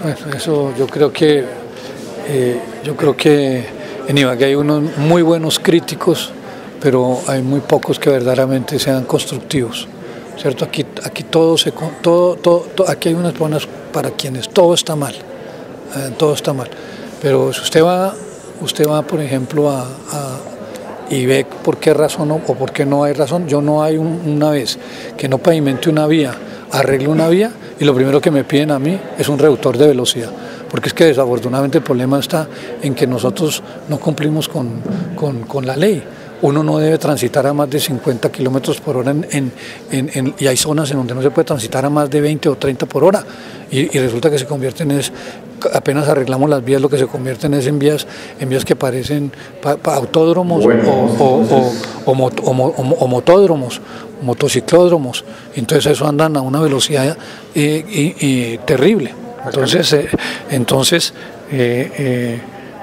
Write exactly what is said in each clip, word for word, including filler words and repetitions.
Bueno, eso yo creo que eh, yo creo que en Ibagué hay unos muy buenos críticos, pero hay muy pocos que verdaderamente sean constructivos, ¿cierto? Aquí, aquí todo se todo, todo, todo aquí hay unas personas para quienes todo está mal, eh, todo está mal. Pero si usted va, usted va por ejemplo a, a y ve por qué razón o, o por qué no hay razón. Yo no hay un, una vez que no pavimente una vía, arregle una vía y lo primero que me piden a mí es un reductor de velocidad, porque es que desafortunadamente el problema está en que nosotros no cumplimos con, con, con la ley. Uno no debe transitar a más de cincuenta kilómetros por hora en, en, en, en, y hay zonas en donde no se puede transitar a más de veinte o treinta por hora y, y resulta que se convierten en, apenas arreglamos las vías, lo que se convierten es en vías, en vías que parecen pa, pa autódromos bueno, o, o, o, o, mot, o, o, o motódromos, motociclódromos, entonces eso andan a una velocidad eh, y, y terrible, entonces, eh, entonces eh, eh,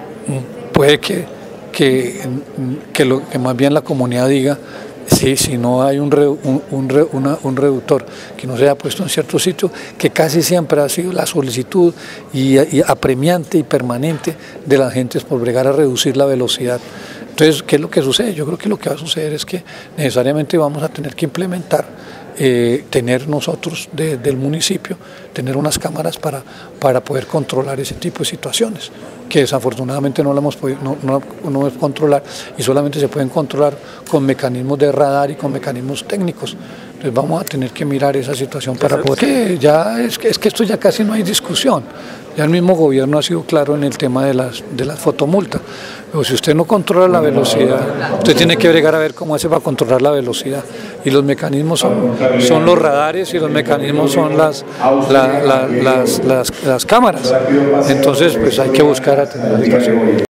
puede que Que, que, lo, que más bien la comunidad diga, sí, si no hay un, re, un, un, re, una, un reductor que no se haya puesto en cierto sitio, que casi siempre ha sido la solicitud y, y apremiante y permanente de las gentes por bregar a reducir la velocidad. Entonces, ¿qué es lo que sucede? Yo creo que lo que va a suceder es que necesariamente vamos a tener que implementar, eh, tener nosotros de, del municipio, tener unas cámaras para, para poder controlar ese tipo de situaciones, que desafortunadamente no la hemos podido no, no, no es controlar y solamente se pueden controlar con mecanismos de radar y con mecanismos técnicos. Entonces vamos a tener que mirar esa situación para poder... Que ya es, que, es que esto ya casi no hay discusión. Ya el mismo gobierno ha sido claro en el tema de las, de las fotomultas. Pero si usted no controla la velocidad, usted tiene que bregar a ver cómo hace para controlar la velocidad. Y los mecanismos son, son los radares y los mecanismos son las, la, la, las, las, las cámaras. Entonces pues hay que buscar atender la situación.